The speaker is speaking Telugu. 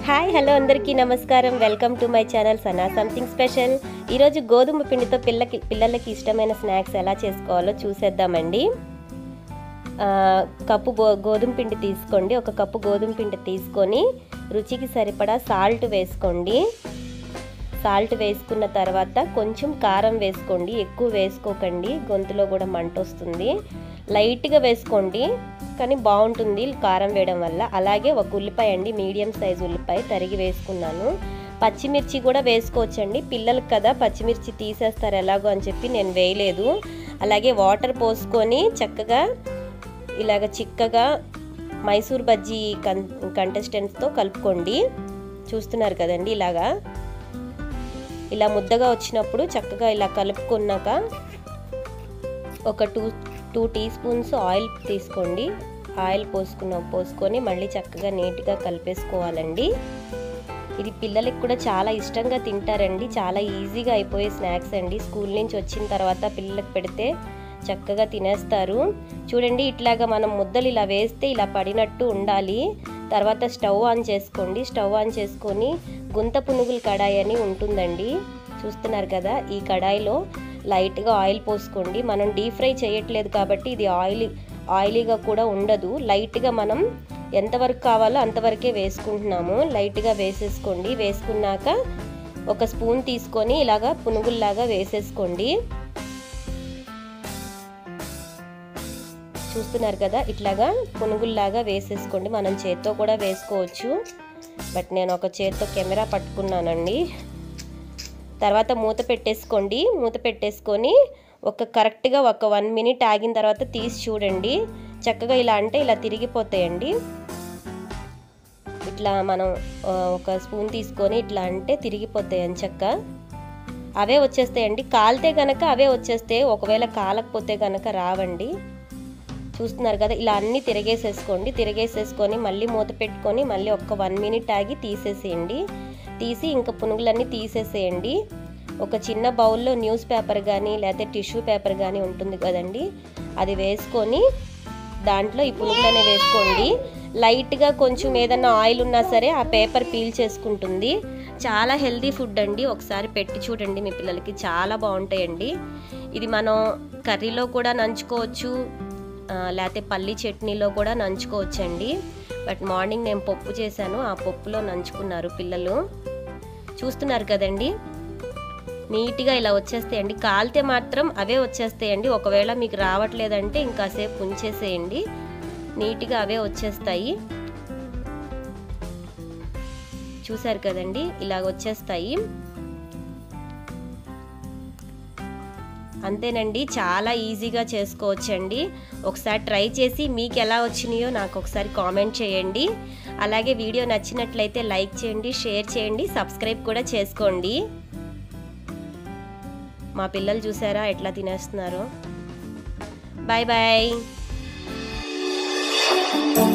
హాయ్ హలో అందరికీ నమస్కారం. Welcome to my channel Sana something special. ఈరోజు గోధుమ పిండితో పిల్లలకి ఇష్టమైన స్నాక్స్ ఎలా చేసుకోవాలో చూసేద్దామండి. కప్పు గోధుమ పిండి తీసుకోండి. ఒక కప్పు గోధుమ పిండి తీసుకొని రుచికి సరిపడా సాల్ట్ వేసుకోండి. సాల్ట్ వేసుకున్న తర్వాత కొంచెం కారం వేసుకోండి. ఎక్కువ వేసుకోకండి, గొంతులో కూడా మంట వస్తుంది. లైట్గా వేసుకోండి, కానీ బాగుంటుంది కారం వేయడం వల్ల. అలాగే ఒక ఉల్లిపాయ అండి, మీడియం సైజు ఉల్లిపాయ తరిగి వేసుకున్నాను. పచ్చిమిర్చి కూడా వేసుకోవచ్చండి, పిల్లలకు కదా పచ్చిమిర్చి తీసేస్తారు ఎలాగో అని చెప్పి నేను వేయలేదు. అలాగే వాటర్ పోసుకొని చక్కగా ఇలాగ చిక్కగా మైసూర్ బజ్జీ కంటెస్టెంట్స్తో కలుపుకోండి. చూస్తున్నారు కదండి, ఇలా ముద్దగా వచ్చినప్పుడు చక్కగా ఇలా కలుపుకున్నాక ఒక టూ టీ స్పూన్స్ ఆయిల్ తీసుకోండి. ఆయిల్ పోసుకొని మళ్ళీ చక్కగా నీట్గా కలిపేసుకోవాలండి. ఇది పిల్లలకి కూడా చాలా ఇష్టంగా తింటారండి. చాలా ఈజీగా అయిపోయే స్నాక్స్ అండి. స్కూల్ నుంచి వచ్చిన తర్వాత పిల్లలకు పెడితే చక్కగా తినేస్తారు. చూడండి, ఇట్లాగా మనం ముద్దలు ఇలా వేస్తే ఇలా పడినట్టు ఉండాలి. తర్వాత స్టవ్ ఆన్ చేసుకోండి. స్టవ్ ఆన్ చేసుకొని గుంత పునుగుల కడాయి అని ఉంటుందండి, చూస్తున్నారు కదా. ఈ కడాయిలో లైట్గా ఆయిల్ పోసుకోండి. మనం డీప్ ఫ్రై చేయట్లేదు కాబట్టి ఇది ఆయిలీగా కూడా ఉండదు. లైట్గా మనం ఎంతవరకు కావాలో అంతవరకే వేసుకుంటున్నాము. లైట్గా వేసేసుకోండి. వేసుకున్నాక ఒక స్పూన్ తీసుకొని ఇలాగా పునుగుల్లాగా వేసేసుకోండి. చూస్తున్నారు కదా, ఇట్లాగా పునుగుల్లాగా వేసేసుకోండి. మనం చేత్తో కూడా వేసుకోవచ్చు, బట్ నేను ఒక చేత్తో కెమెరా పట్టుకున్నానండి. తర్వాత మూత పెట్టేసుకోండి. మూత పెట్టేసుకొని కరెక్ట్గా ఒక 1 మినిట్ ఆగిన తర్వాత తీసి చూడండి. చక్కగా ఇలా అంటే ఇలా తిరిగిపోతాయండి. ఇట్లా మనం ఒక స్పూన్ తీసుకొని ఇట్లా అంటే తిరిగిపోతాయి అంచక్క. అవే వచ్చేస్తాయండి. కాలితే కనుక అవే వచ్చేస్తాయి, ఒకవేళ కాలకపోతే కనుక రావండి. చూస్తున్నారు కదా, ఇలా అన్నీ తిరిగేసేసుకొని మళ్ళీ మూత పెట్టుకొని మళ్ళీ ఒక 1 మినిట్ ఆగి తీసేసేయండి. తీసి ఇంకా పునుగులన్నీ తీసేసేయండి. ఒక చిన్న బౌల్లో న్యూస్ పేపర్ కానీ లేకపోతే టిష్యూ పేపర్ కానీ ఉంటుంది కదండి, అది వేసుకొని దాంట్లో ఈ పునుగులనే వేసుకోండి. లైట్గా కొంచెం ఏదన్నా ఆయిల్ ఉన్నా సరే ఆ పేపర్ పీల్ చేసుకుంటుంది. చాలా హెల్తీ ఫుడ్ అండి. ఒకసారి పెట్టి చూడండి, మీ పిల్లలకి చాలా బాగుంటాయండి. ఇది మనం కర్రీలో కూడా నంచుకోవచ్చు, లేకపోతే పల్లి చట్నీలో కూడా నంచుకోవచ్చండి. బట్ మార్నింగ్ నేను పప్పు చేశాను, ఆ పప్పులో నంచుకున్నారు పిల్లలు. చూస్తున్నారు కదండి, నీట్గా ఇలా వచ్చేస్తాయండి. కాలితే మాత్రం అవే వచ్చేస్తాయండి. ఒకవేళ మీకు రావట్లేదంటే ఇంకాసేపు ఉంచేసేయండి, నీట్గా అవే వచ్చేస్తాయి. చూసారు కదండి, ఇలాగ వచ్చేస్తాయి. అంతేనండి, చాలా ఈజీగా చేసుకోవచ్చండి. ఒకసారి ట్రై చేసి మీకు ఎలా వచ్చినాయో నాకు ఒకసారి కామెంట్ చేయండి. అలాగే వీడియో నచ్చినట్లయితే లైక్ చేయండి, షేర్ చేయండి, సబ్స్క్రైబ్ కూడా చేసుకోండి. మా పిల్లలు చూసారా ఎట్లా తినేస్తున్నారో. Bye bye.